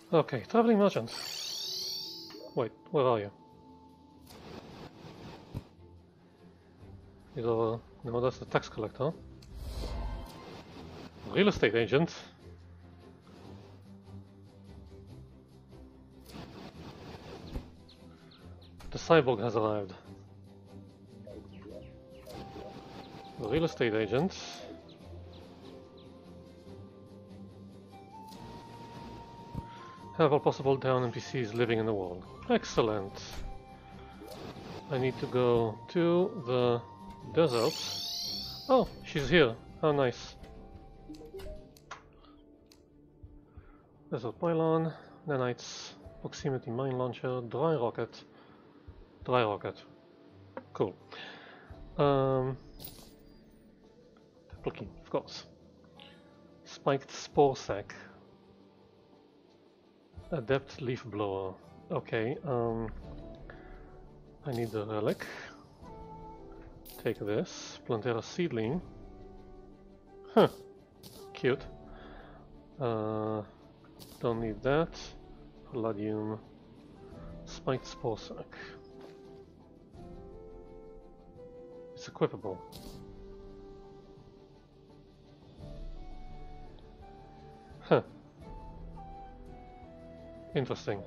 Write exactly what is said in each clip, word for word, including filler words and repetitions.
Okay, traveling merchant. Wait, where are you? He's over. No, that's the tax collector. Real estate agent. The cyborg has arrived. Real estate agent. Have all possible down N P Cs living in the world. Excellent. I need to go to the desert. Oh, she's here. How nice. Desert pylon, nanites, proximity mine launcher, dry rocket. Dry rocket. Cool. Um, temple key, of course. Spiked spore sac. Adept leaf blower. Okay, um, I need the relic. Take this. Plantera seedling. Huh. Cute. Uh, don't need that. Palladium. Spiked spore sac. It's equipable. Huh. Interesting.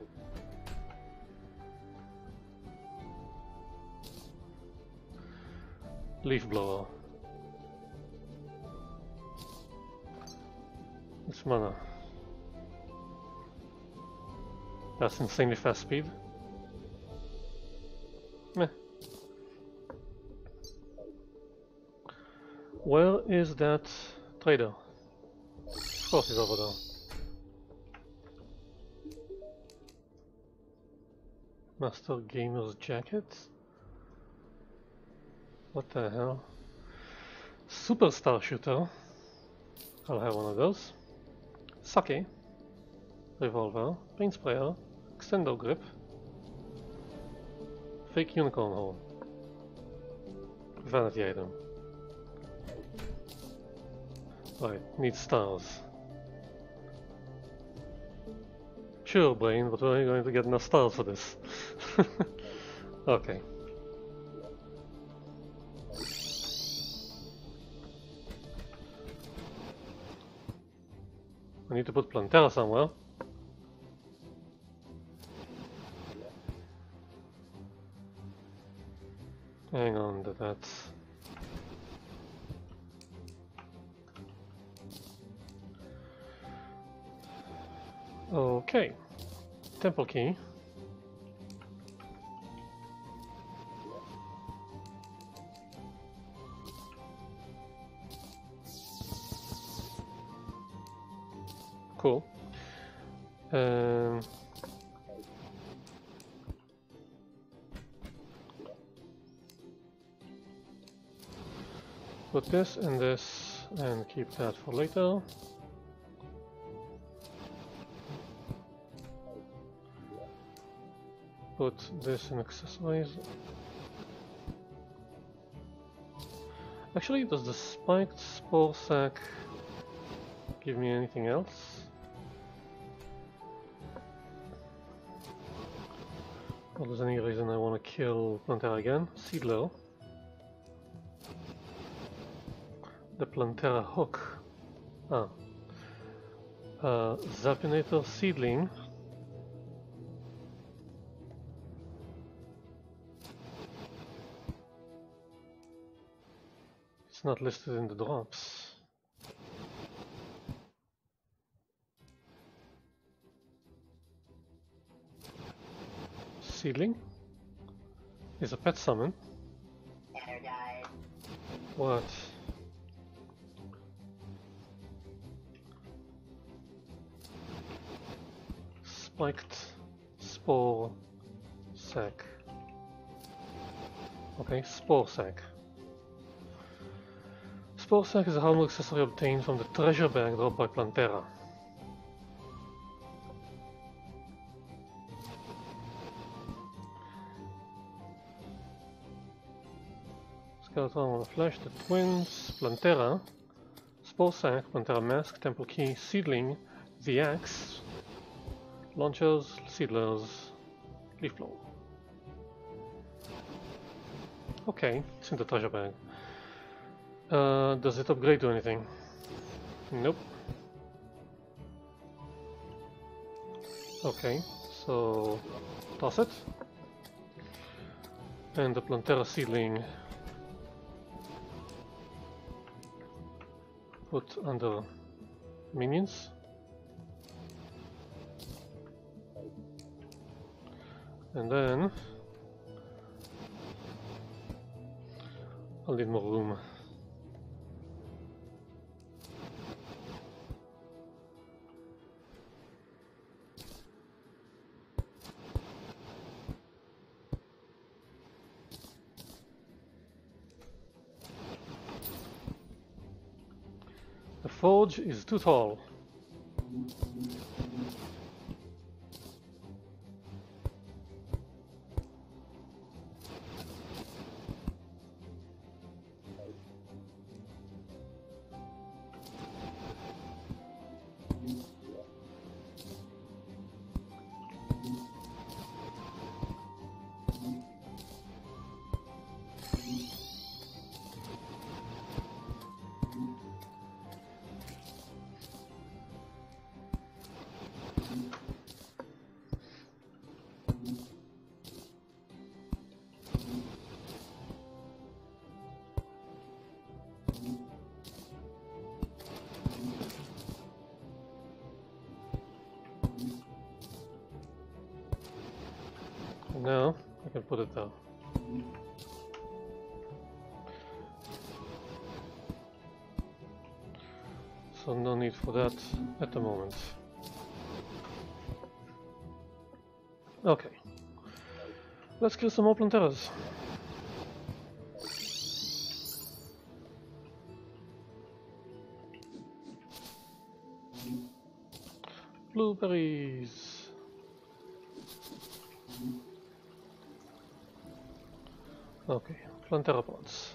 Leaf blower. It's mana. That's insanely fast speed. Meh. Where is that trader? Of course he's over there. Master Gamer's jacket? What the hell? Superstar shooter. I'll have one of those. Sake. Revolver. Paint sprayer. Extendo grip. Fake unicorn horn. Vanity item. Right, need stars. Sure, brain, but we're going to get enough stars for this. Okay. I need to put Plantera somewhere. Hang on to that. Okay. Temple key. Cool. Um, put this and this and keep that for later. Put this in accessories. Actually, does the spiked spore sac give me anything else? Or there's any reason I want to kill Plantera again? Seedler. The Plantera hook. Ah. Uh, Zapinator seedling. It's not listed in the drops. Seedling is a pet summon. Energize. What? Spiked spore sac. Okay, spore sac. Spore sac is a harmless accessory obtained from the treasure bag dropped by Plantera. Skeleton on the flesh, the twins, Plantera, Spore sac, Plantera mask, temple key, seedling, the axe, Launchers, seedlers, leaf blower. Okay, it's in the treasure bag. Uh, does it upgrade to anything? Nope. Okay, so toss it. And the Plantera seedling put under minions. And then I'll need more room. The forge is too tall. And now I can put it there. So no need for that at the moment. Okay. Let's kill some more Planteras. Blueberries. Okay, Plantera pods.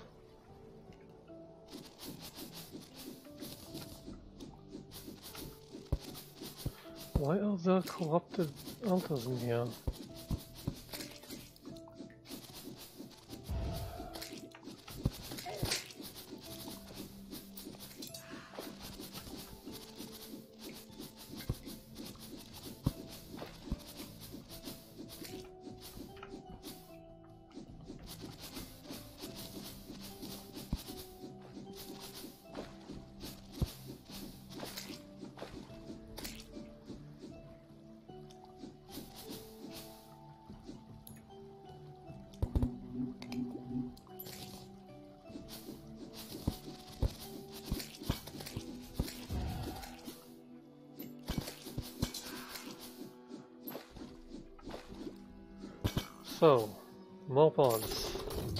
Why are there corrupted altars in here? So, more pods.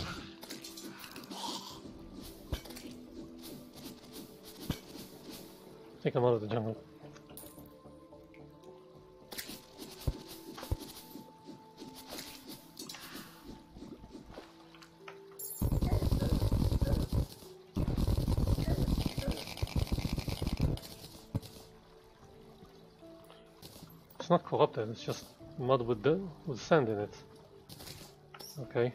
I think I'm out of the jungle. It's not corrupted, it's just mud with, the, with sand in it. Okay.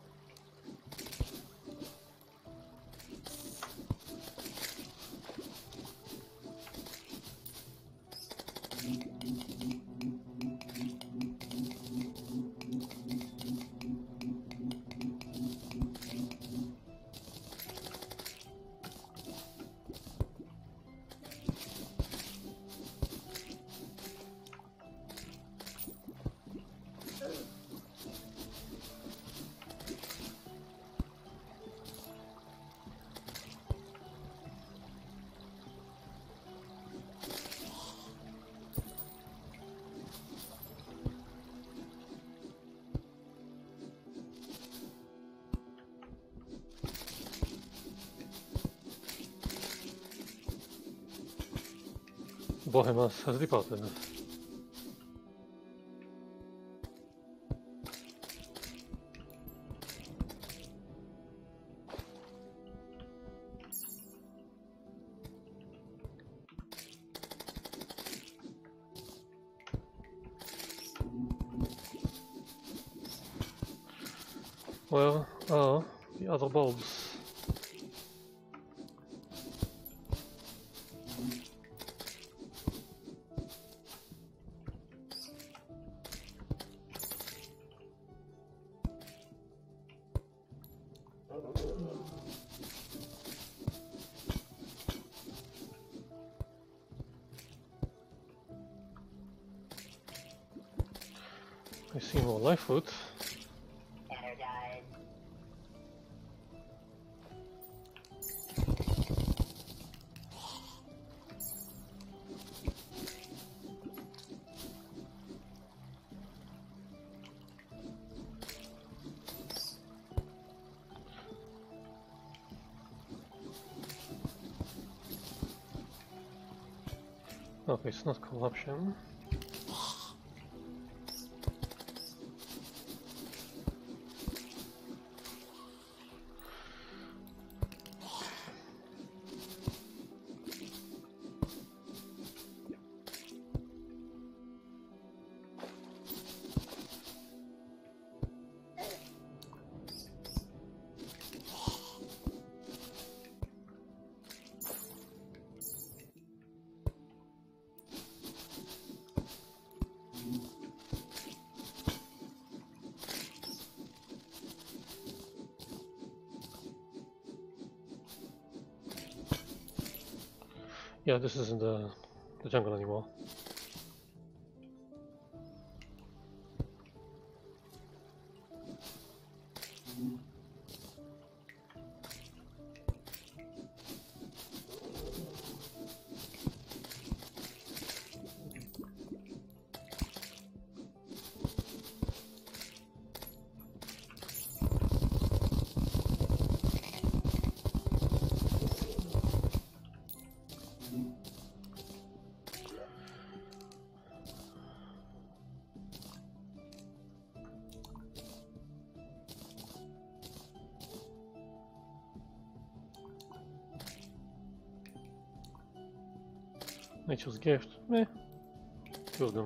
Bohemas has departed. Where are the other bulbs? I see more life food. Energized. Okay, it's not corruption. Yeah, this isn't the, the jungle anymore. Nature's gift. Meh. Two of them.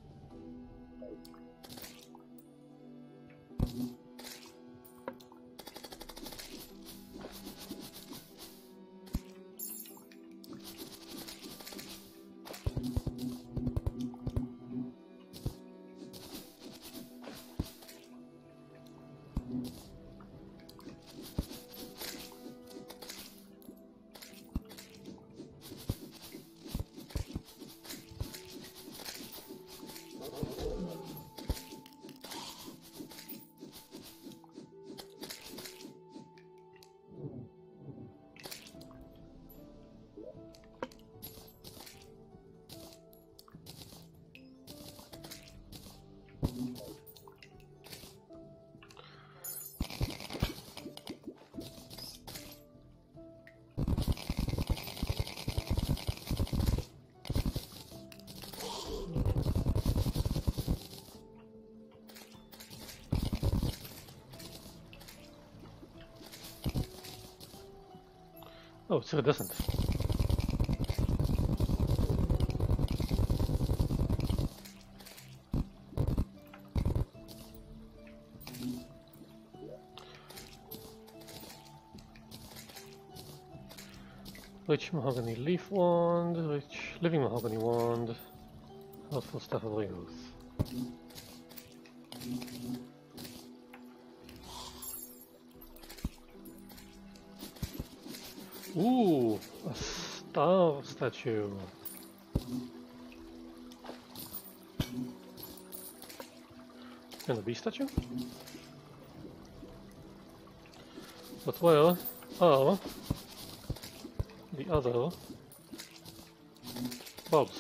Oh, it's iridescent. Rich mahogany leaf wand, rich living mahogany wand, helpful staff of youth. Ooh, a star statue. And a bee statue? But where are the other bulbs?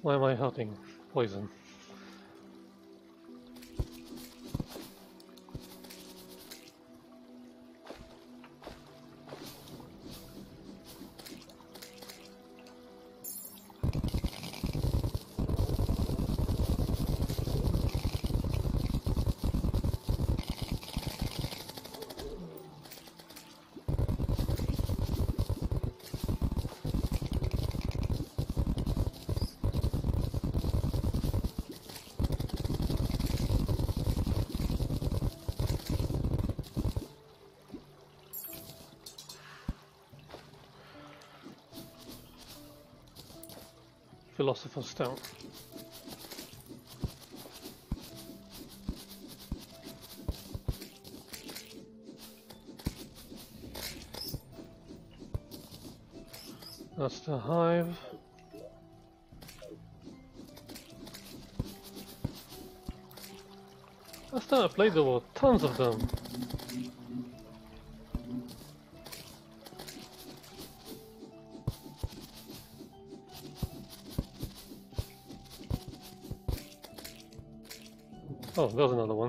Why am I hurting? Poison. Philosopher's Stone. That's the hive. Last time I played there were tons of them. Oh, there's another one.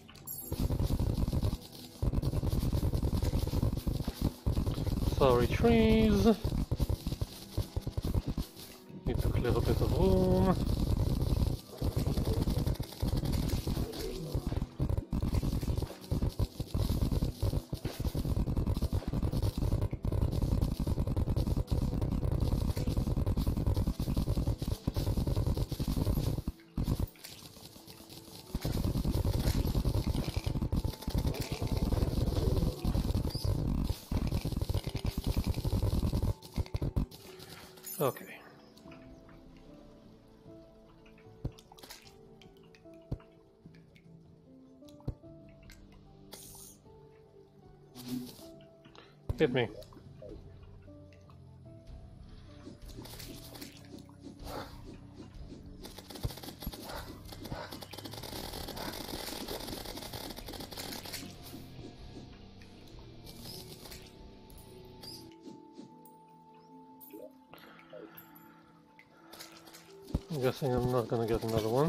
Sorry, trees. Need to clear a bit of room. Okay. Hit me. I'm guessing I'm not gonna get another one.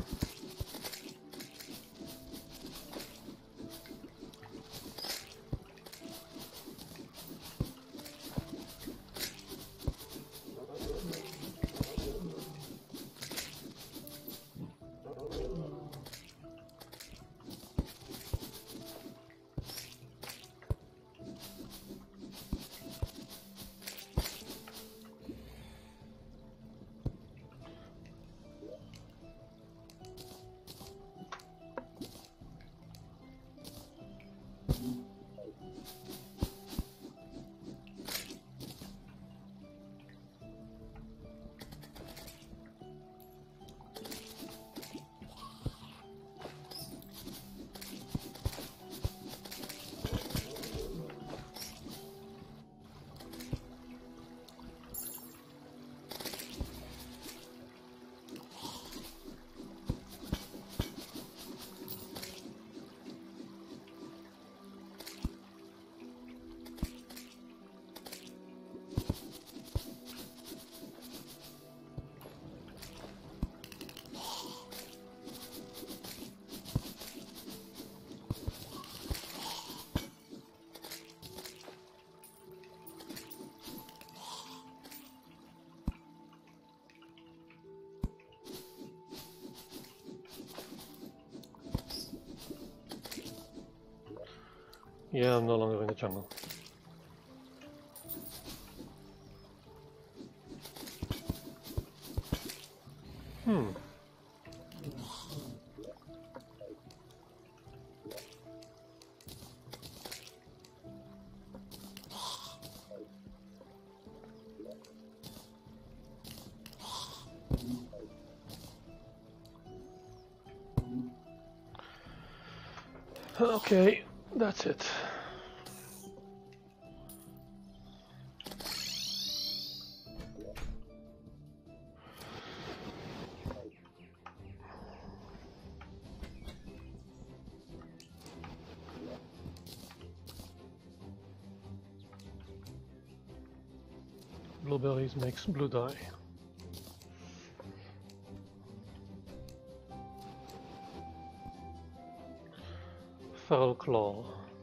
Yeah, I'm no longer in the jungle. Hmm. Okay, that's it. Blueberries makes blue dye. Feral Claw.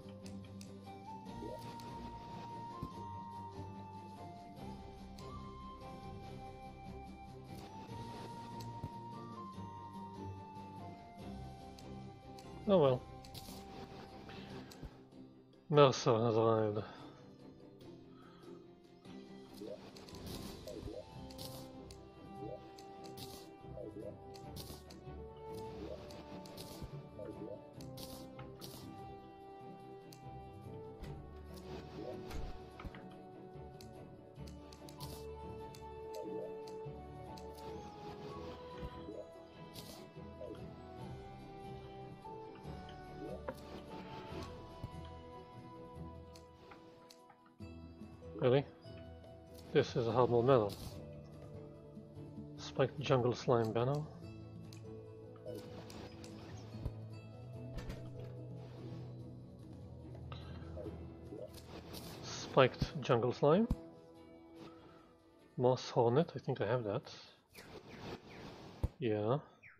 Oh well. Mercer has arrived. Really? This is a hard mode medal. Spiked jungle slime banner. Spiked jungle slime. Moss hornet, I think I have that. Yeah.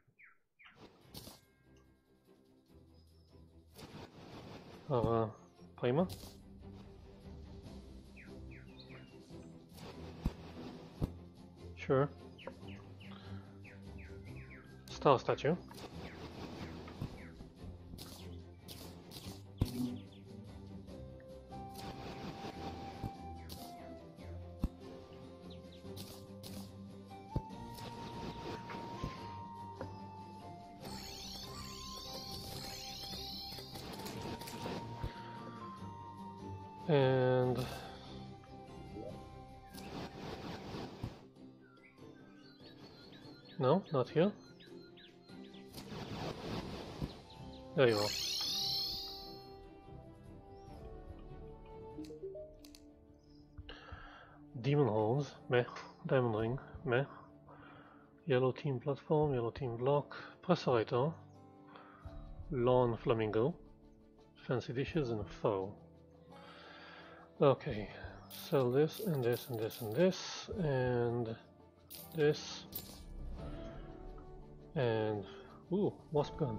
Uh, Primer. Sure. Star statue. And no, not here. There you are. Demon Horns, meh. Diamond Ring, meh. Yellow team platform, yellow team block, Presserator, Lawn Flamingo, Fancy Dishes, and a Foe. Okay, sell this and this and this and this and this and ooh, wasp gun.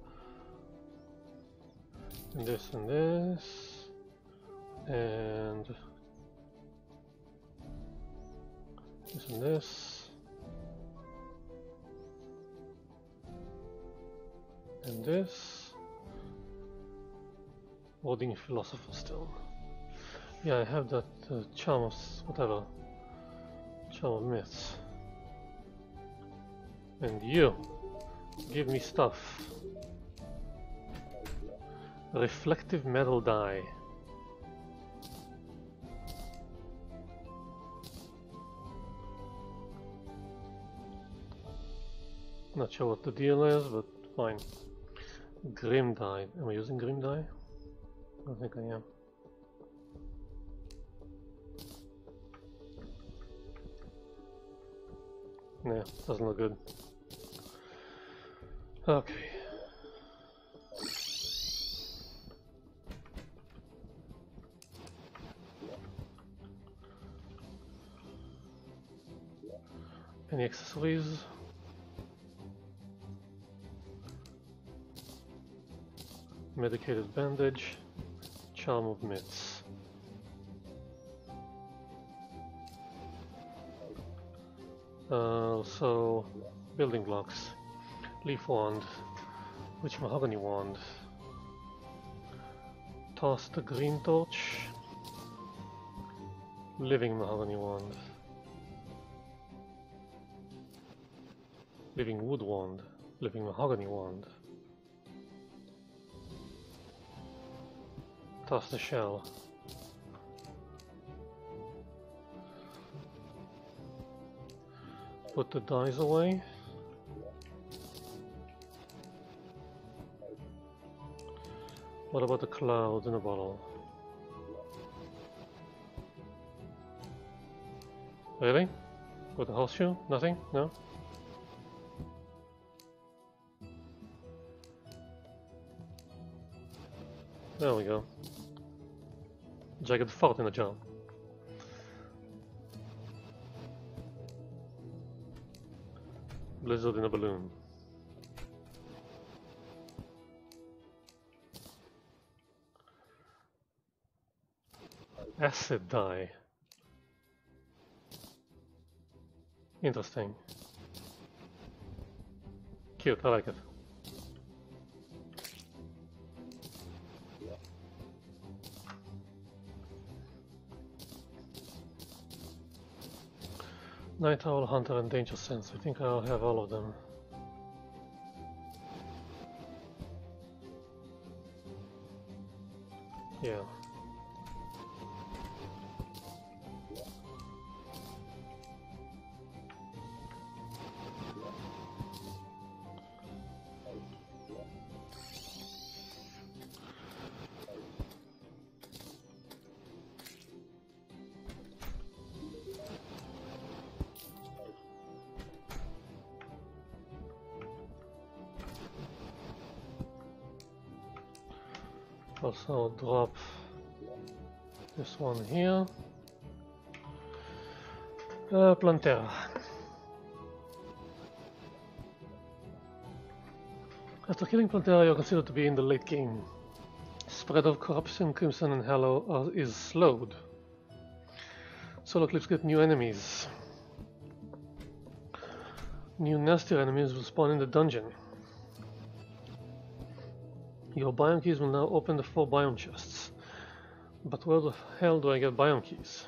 And this and this and this and this and this. Warding Philosopher's Stone. Yeah, I have that uh, charm of whatever. Charm of Myths. And you, give me stuff. Reflective metal die. Not sure what the deal is, but fine. Grim die. Am I using Grim die? I don't think I am. Yeah, doesn't look good. Okay. Any accessories? Medicated bandage, charm of myths. Uh, so, building blocks, leaf wand, witch mahogany wand, toss the green torch, living mahogany wand, living wood wand, living mahogany wand, toss the shell. Put the dice away. What about the clouds in a bottle? Really? With the horseshoe? Nothing? No? There we go. Jagged fart in a jar. Blizzard in a balloon. Acid dye. Interesting. Cute, I like it. Night Owl, Hunter, and Danger Sense. I think I'll have all of them. Yeah. Also drop this one here. Uh, Plantera. After killing Plantera, you're considered to be in the late game. Spread of Corruption, Crimson, and Hallow are, is slowed. Solo clips get new enemies. New nastier enemies will spawn in the dungeon. Your biome keys will now open the four biome chests. But where the hell do I get biome keys?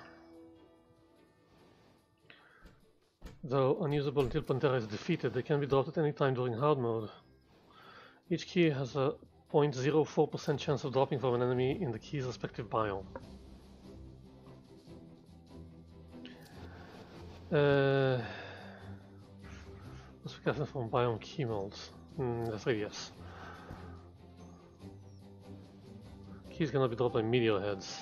Though unusable until Plantera is defeated, they can be dropped at any time during hard mode. Each key has a zero point zero four percent chance of dropping from an enemy in the key's respective biome. Uh, let's be careful from biome key molds. Mm, that's right, yes. Keys cannot be dropped by meteor heads.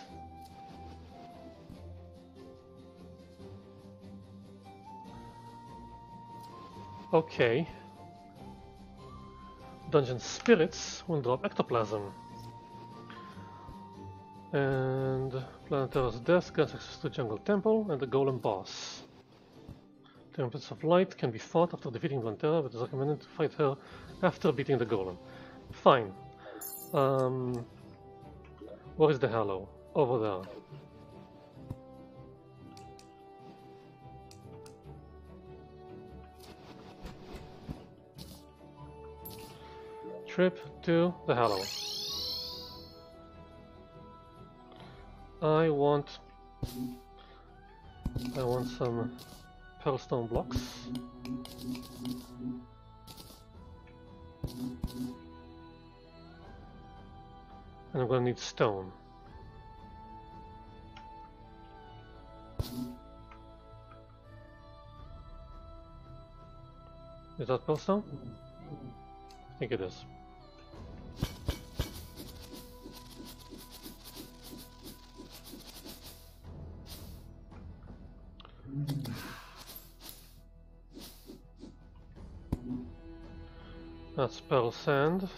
Okay. Dungeon spirits will drop ectoplasm. And Planetara's death grants access to Jungle Temple and the Golem boss. Tempests of Light can be fought after defeating Plantera, but it is recommended to fight her after beating the Golem. Fine. Um, where is the Hallow? Over there. Trip to the Hallow. I want I want some pearlstone blocks. And I'm gonna need stone. Is that pearlstone? I think it is. That's pearl sand.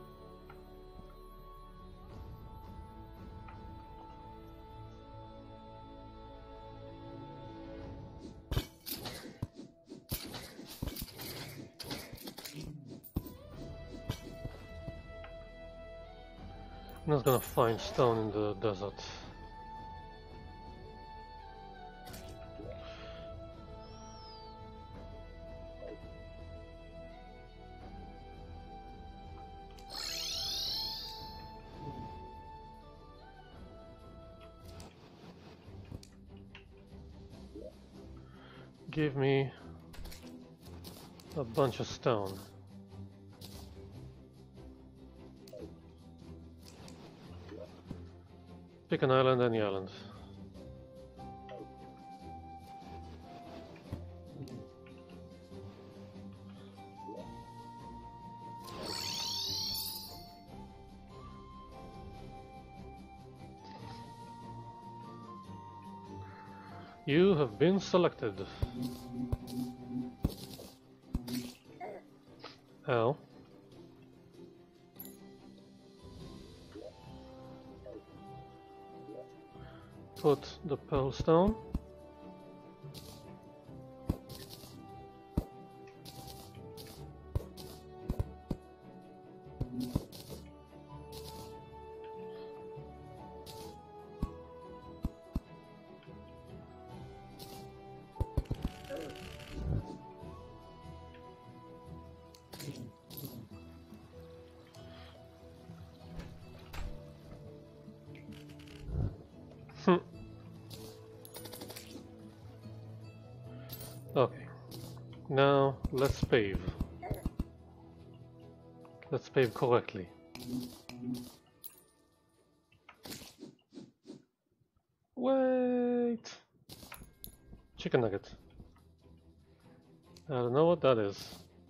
I'm not gonna find stone in the desert. Give me a bunch of stone. Pick an island, any island. You have been selected. How? Put the pearl stone. Now let's pave. Let's pave correctly. Wait! Chicken nugget. I don't know what that is.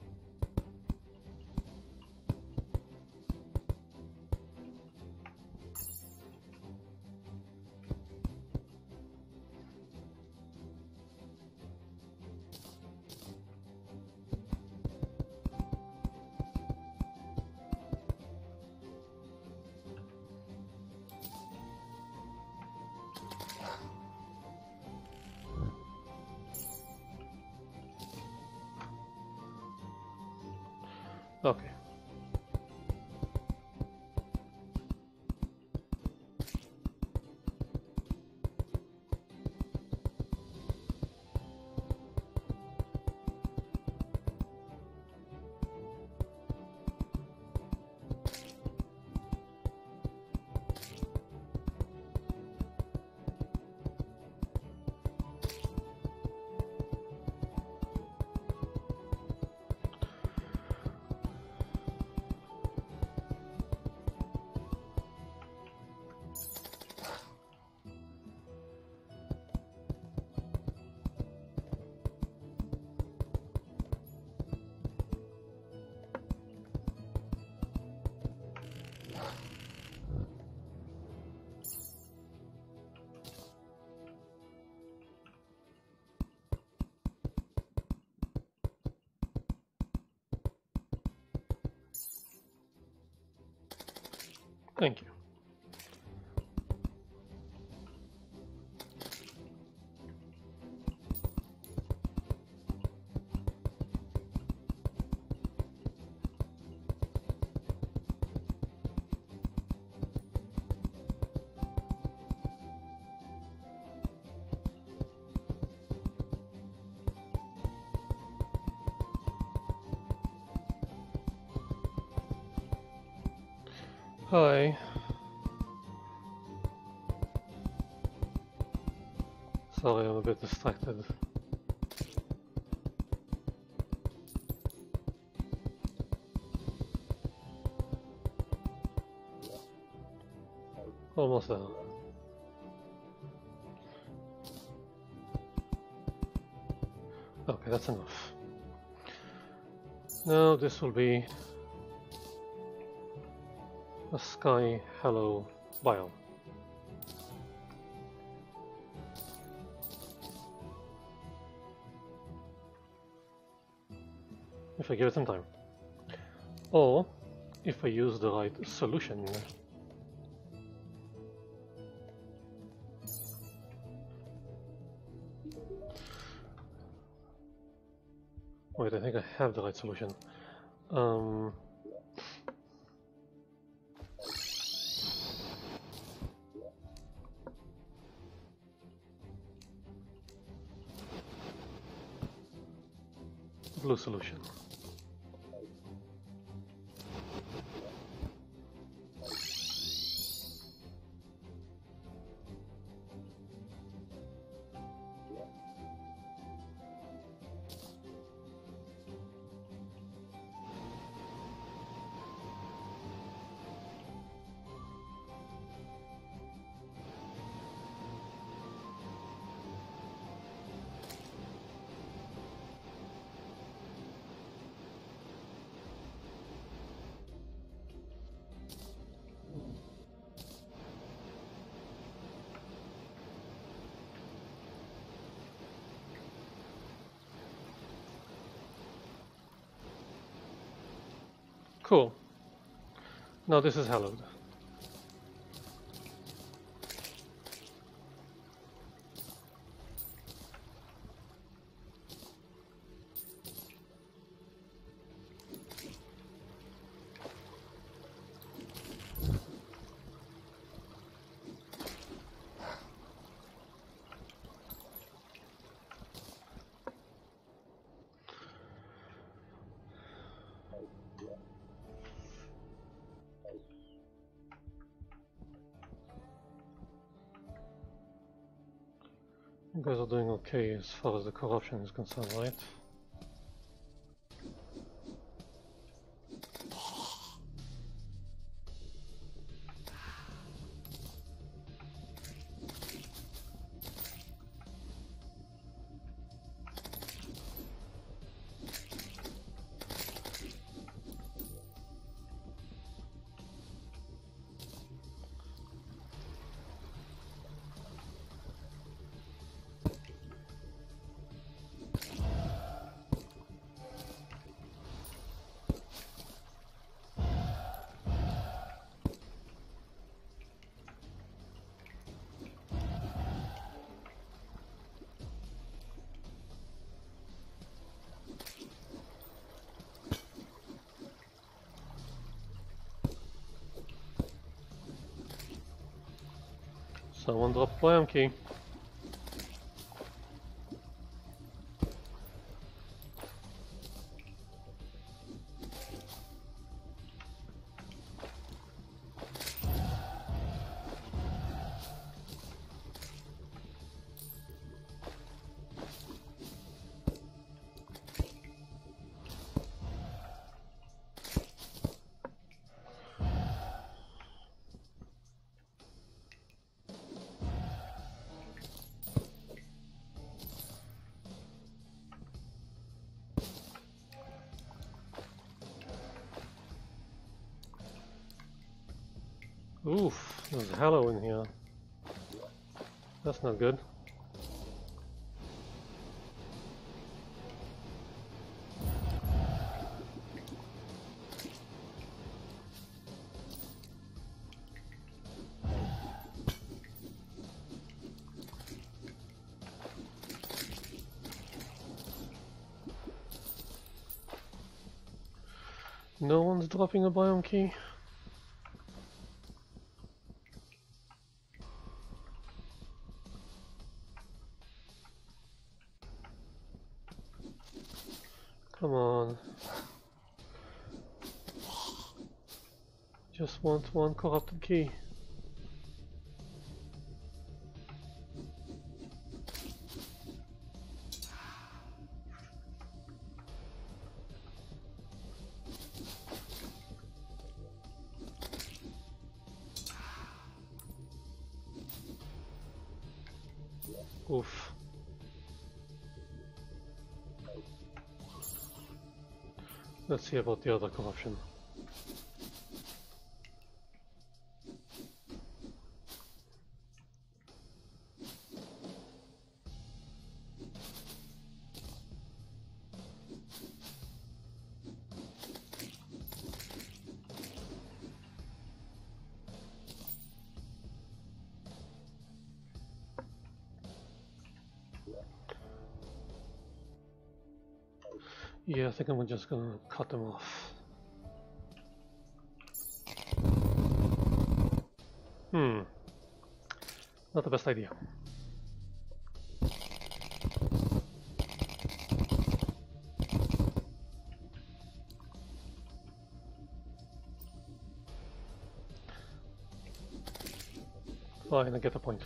Okay. Thank you. Hi. Sorry, I'm a bit distracted. Almost there. Okay, that's enough. Now this will be a sky hello biome. If I give it some time. Or if I use the right solution. Wait, I think I have the right solution. Um, blue solution. Cool. Now this is hallowed. You guys are doing okay as far as the corruption is concerned, right? Someone dropped biome key. Oof, there's Hallow in here. That's not good. No one's dropping a biome key. Come on. Just want one corrupted key. Oof. Let's see about the other corruption. Yeah, I think I'm just gonna cut them off. Hmm. Not the best idea. Fine, I get the point.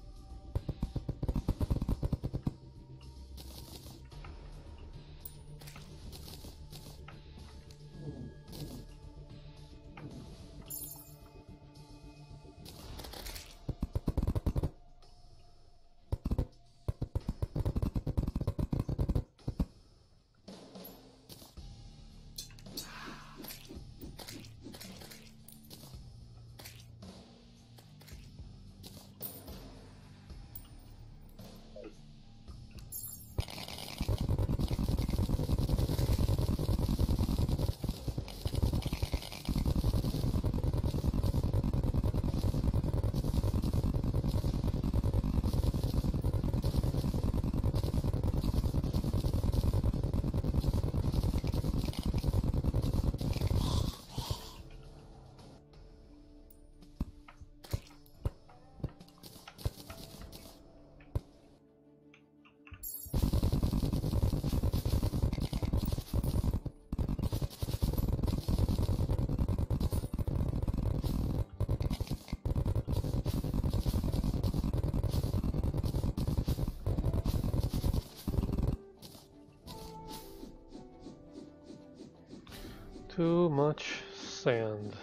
Too much sand.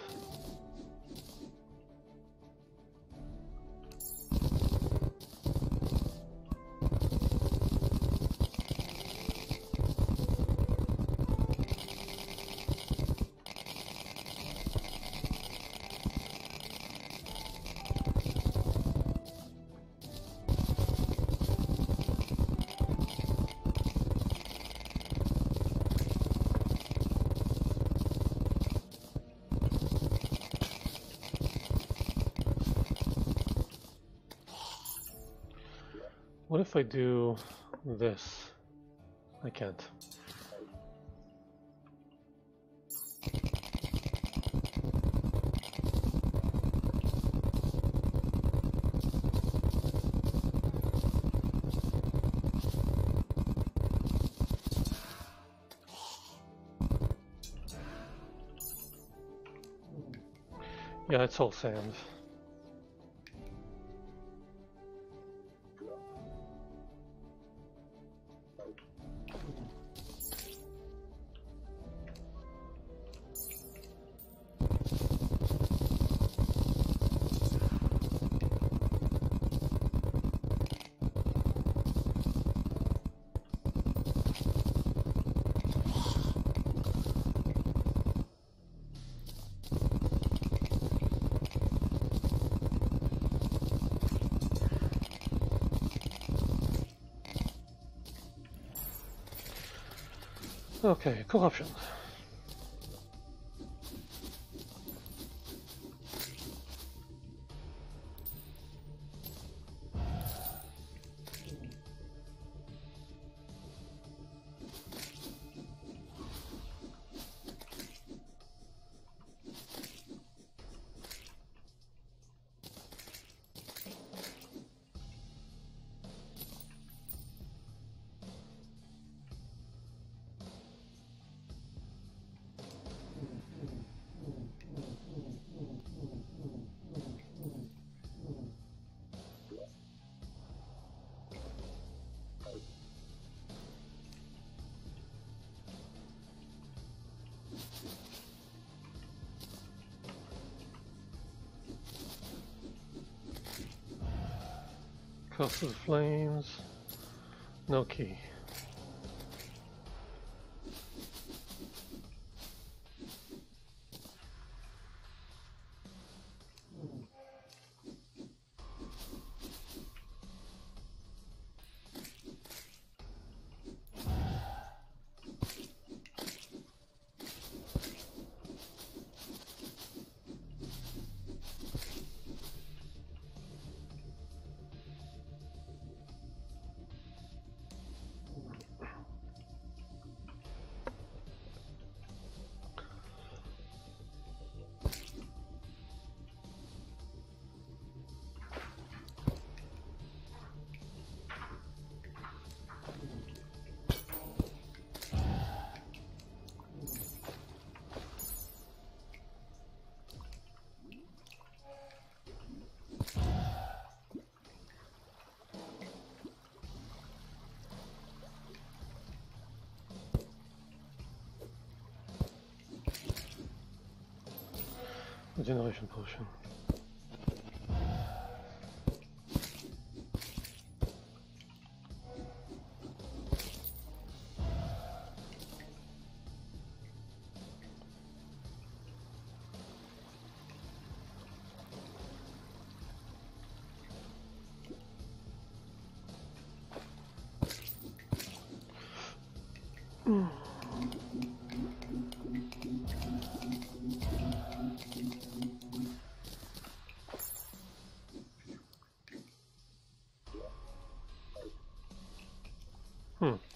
What if I do this? I can't. Yeah, it's all sand. Okay, corruption. Cross the flames. No key. Regeneration potion. Mm. Hmm.